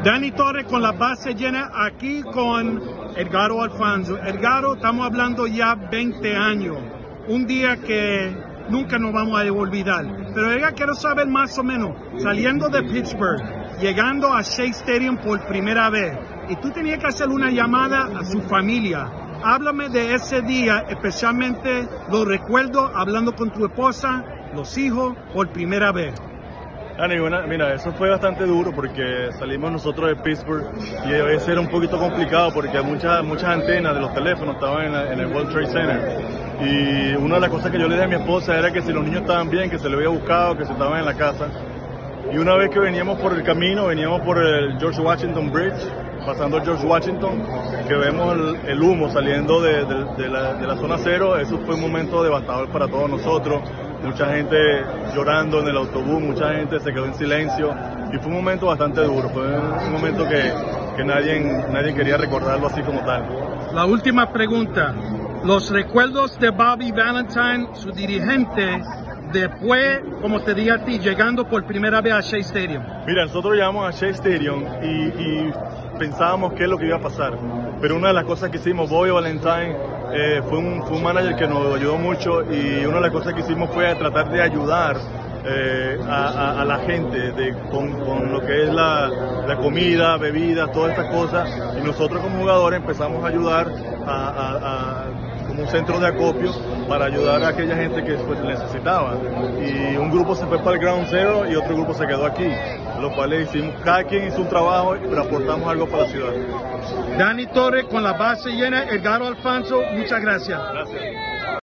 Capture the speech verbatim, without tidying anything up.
Dani Torres con la base llena aquí con Edgardo Alfonso. Edgardo, estamos hablando ya veinte años, un día que nunca nos vamos a olvidar. Pero Edgar, quiero saber más o menos, saliendo de Pittsburgh, llegando a Shea Stadium por primera vez, y tú tenías que hacer una llamada a su familia. Háblame de ese día, especialmente los recuerdos, hablando con tu esposa, los hijos, por primera vez. Dani, bueno, mira, eso fue bastante duro porque salimos nosotros de Pittsburgh y a veces era un poquito complicado porque muchas muchas antenas de los teléfonos estaban en, la, en el World Trade Center. Y una de las cosas que yo le dije a mi esposa era que si los niños estaban bien, que se les había buscado, que se estaban en la casa. Y una vez que veníamos por el camino, veníamos por el George Washington Bridge, pasando George Washington, que vemos el, el humo saliendo de, de, de, la, de la zona cero, eso fue un momento devastador para todos nosotros. Mucha gente llorando en el autobús, mucha gente se quedó en silencio y fue un momento bastante duro, fue un momento que, que nadie, nadie quería recordarlo así como tal. La última pregunta, los recuerdos de Bobby Valentine, su dirigente, después, como te dije a ti, llegando por primera vez a Shea Stadium. Mira, nosotros llegamos a Shea Stadium y, y pensábamos qué es lo que iba a pasar, pero una de las cosas que hicimos, Bobby Valentine eh, fue, un, fue un manager que nos ayudó mucho y una de las cosas que hicimos fue tratar de ayudar eh, a, a, a la gente de, con, con lo que es la, la comida, bebidas, todas estas cosas, y nosotros como jugadores empezamos a ayudar a, a, a como un centro de acopio para ayudar a aquella gente que pues, necesitaba. Y un grupo se fue para el Ground Zero y otro grupo se quedó aquí, lo cual hicimos, cada quien hizo un trabajo, pero aportamos algo para la ciudad. Dani Torres con la base llena, Edgardo Alfonso, muchas gracias. Gracias.